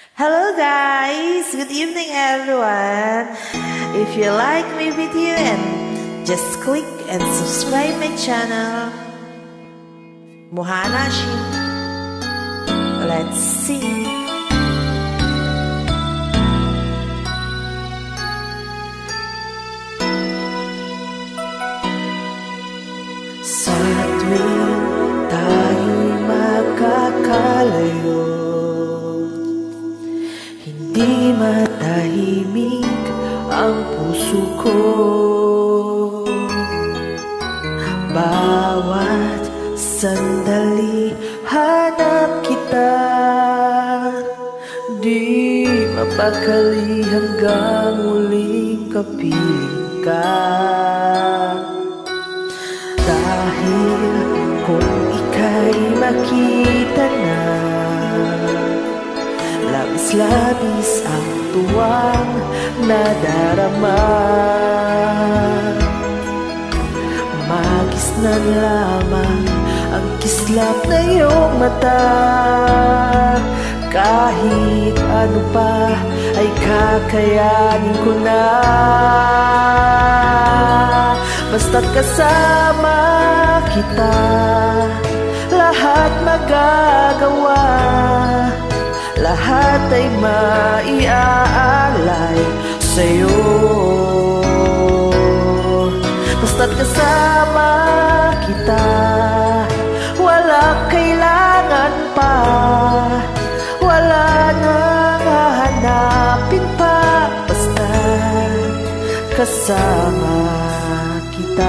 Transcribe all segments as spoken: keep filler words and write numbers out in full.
Hello guys, good evening everyone. If you like my video and just click and subscribe my channel. Mohana Shim. Let's see. Sa tuwing tayo'y magkakalayo, hindi matahimik ang puso ko. Bawat sandali hanap kita, di mapakali hanggang muling kapiling ka. Dahil kung ika'y makita na, labis-labis ang tuwang nadarama. Magis na lamang ang kislap na iyong mata. Kahit ano pa ay kakayanin ko na, basta't kasama kita, lahat magagawa. Lahat ay maiaalay sa'yo. Basta't kasama kita, walang kailangan pa, wala nang hahanapin pa. Basta kasama kita.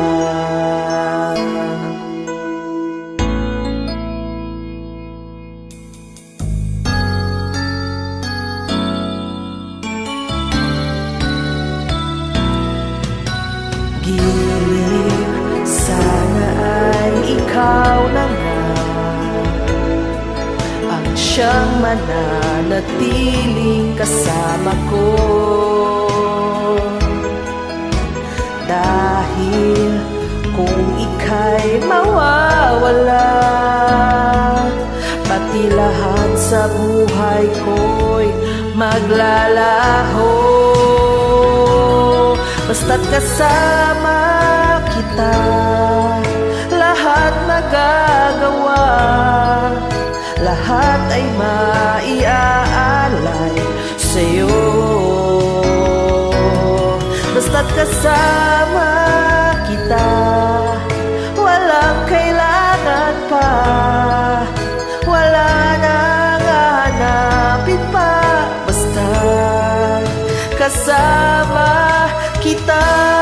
Giliw, sana ay ikaw na nga ang siyang mananatiling kasama ko. Dahil kung ika'y mawawala, pati lahat sa buhay ko'y maglalaho. Basta't kasama kita, lahat magagawa. Lahat ay maiaalay sa'yo. Basta't kasama kita, walang kailangan pa, wala nang hahanapin pa. Basta kasama kita.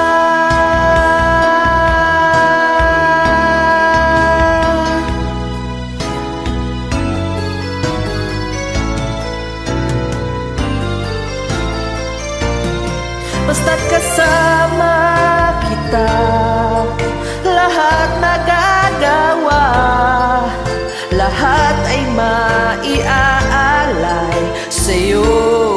Basta't kasama kita, lahat magagawa. Lahat ay maiaalay sa'yo.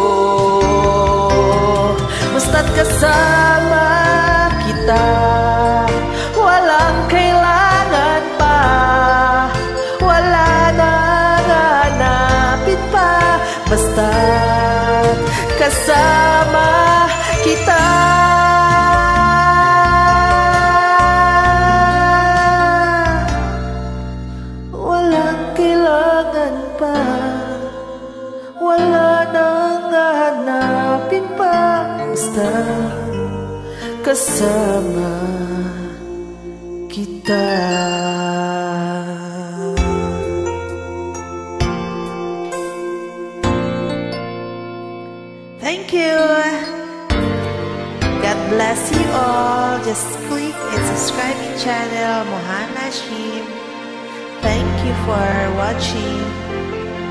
Basta't kasama kita, walang kailangan pa, wala nang hanapin pa. Basta't kasama kita. Walang kailangan pa, wala nang hahanapin pa. Basta kasama kita. Thank you. God bless you all. Just click and subscribe my channel, Mohana Shim. Thank you for watching.